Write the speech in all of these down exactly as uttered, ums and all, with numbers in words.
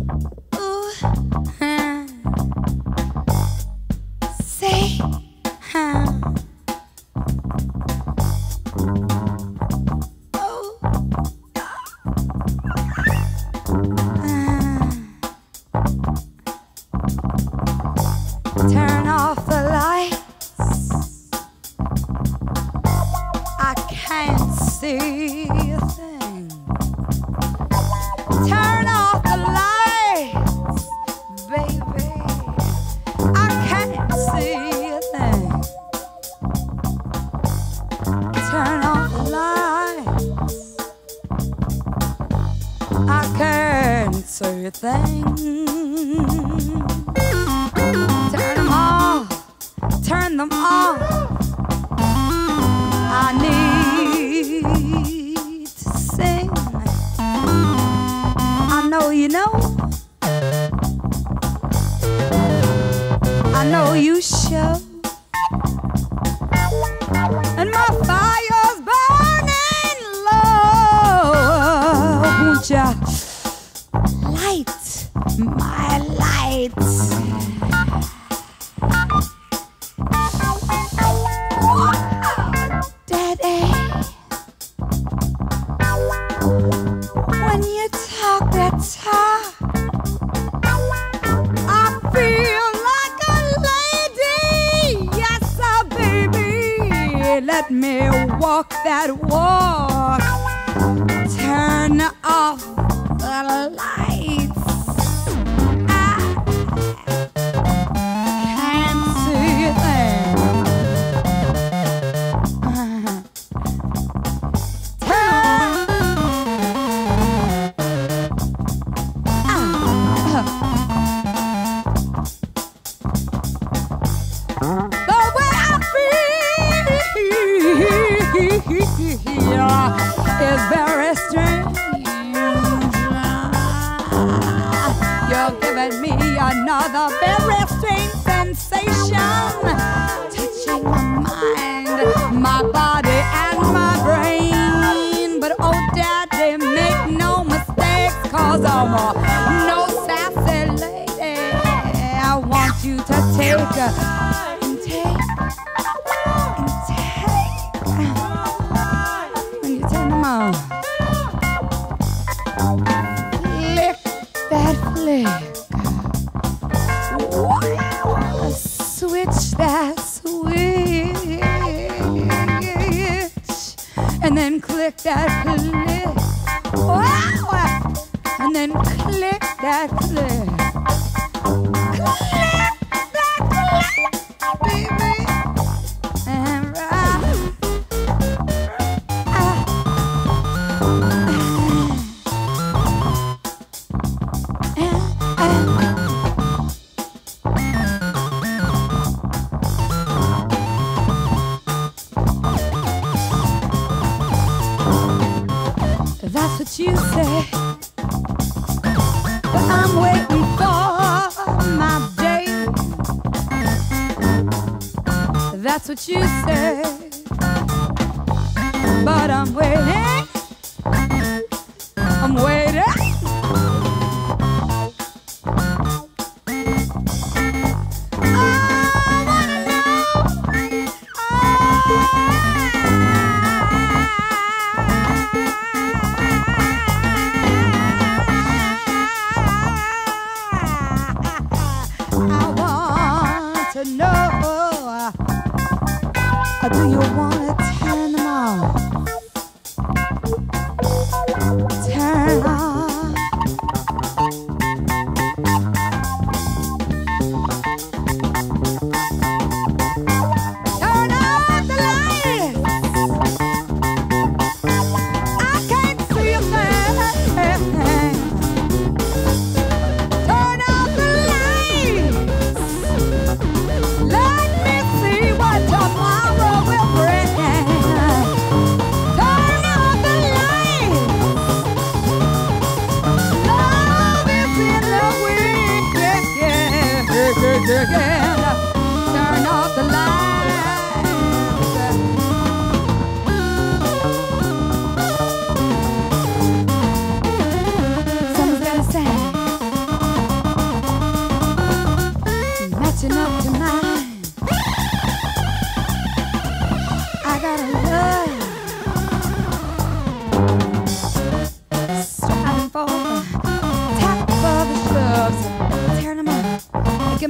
Ooh, huh. Say, huh. Oh, uh. Turn off the lights. I can't see a thing. Turn off the lights, baby. I can't see a thing. Turn off the lights. I can't see a thing. Turn them off. Turn them off. I need to sing. I know you know. I know you show. And my fire's burning low. Won't ya light my lights? Daddy, when you talk that talk, I feel like a lady. Yes, sir, baby. Let me walk that walk. Turn off the lights. I can't see a thing. Uh, turn. Uh, the way I feel is very strange. You're giving me another very strange sensation, touching my mind, my body, and my brain. But oh, Daddy, make no mistakes, cause I'm a no sassy lady. I want you to take and take and take when you turn them on. Flick that flick. Switch that switch. And then click that click. Wow. And then click that click. Click that click, baby. And right. Ah. That's what you say, but I'm waiting for my day. That's what you say, but I'm waiting. I'm waiting. I wanna know. I want to know, do you want to turn them off? Turn off. Turn off the lights. I can't see a thing. Turn off the lights. Let me see what tomorrow will bring.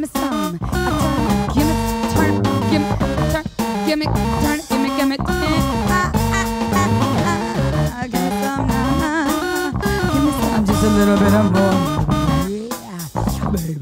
some. Give me, turn, give me, turn, give me, turn, give me, give me. Ah, ah, ah, ah, give me some, nah, nah. Give me some, just a little bit of more. Yeah, baby.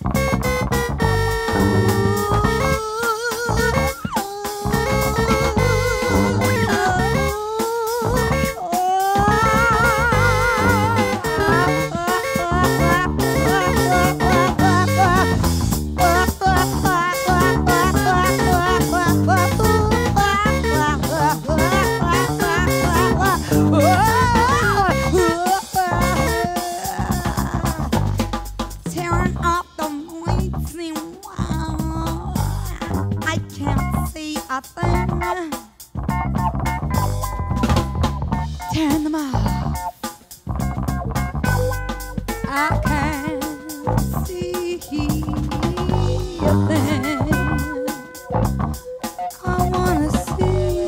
Tearing off the lights and wow, I can't see a thing. Tearing them off, I can't see a thing. I wanna see.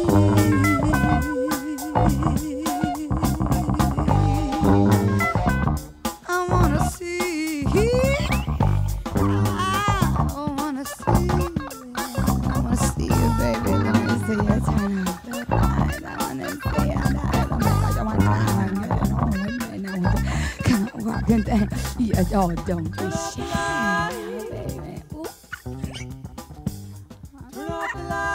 I wanna see. I wanna see. I wanna see you, baby. Let me see you turn up the light. I wanna see you. I wanna come on, walking down. Yeah, oh, don't be shy, baby. Ooh.